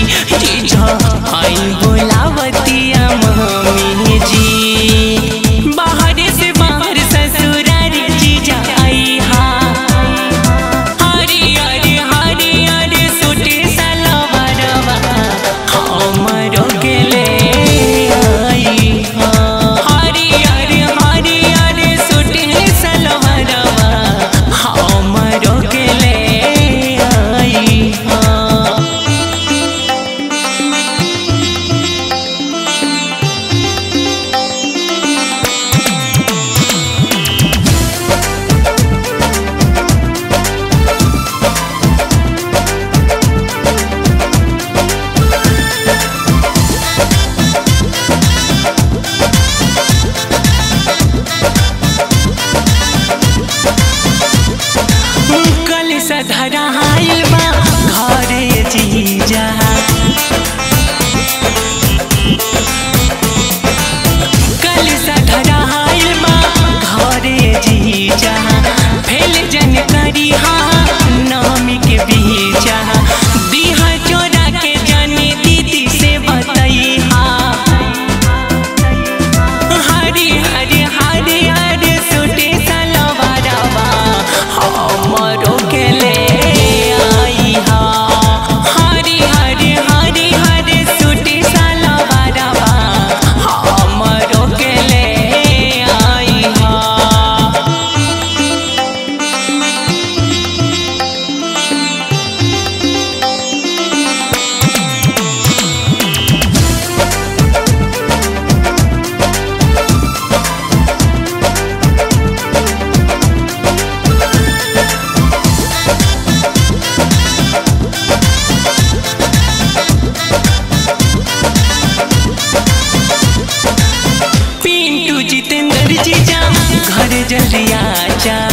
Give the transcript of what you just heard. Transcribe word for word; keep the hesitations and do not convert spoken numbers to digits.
जीजा आई बोलावतिया मम्मी जी। बाहर से बाहर ससुरारी जीजा आई हा। हरी हरी हरी हरी सूटे सलवारवा हमरो के ले आई हा। हरी हरी हरी हरी सूटे सलवारवा हमरो के ले आई हा। धरा हाइल बा घरे जीजा। कल सा धरा हाइल बा घरे जीजा। फेल जन करी हा नामी के बीजा। दीहा चोरा के जाने दीदी से बताई हा। हरी हरी हरी हरी सूटे सलवारवा हमरो के ले आई हा। हरी हरी हरी हरी सूटे सलवारवा हमरो के ले आई हा। पिंटू जितेंद्र जीजा घर जल्दी आजा।